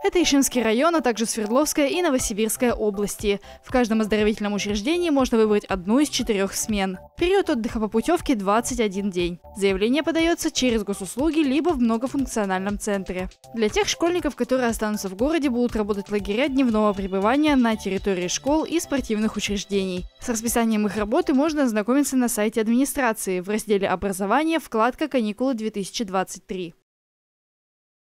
Это Ишимский район, а также Свердловская и Новосибирская области. В каждом оздоровительном учреждении можно выбрать одну из 4 смен. Период отдыха по путевке – 21 день. Заявление подается через госуслуги либо в многофункциональном центре. Для тех школьников, которые останутся в городе, будут работать лагеря дневного пребывания на территории школ и спортивных учреждений. С расписанием их работы можно ознакомиться на сайте администрации в разделе «Образование», вкладка «Каникулы 2023».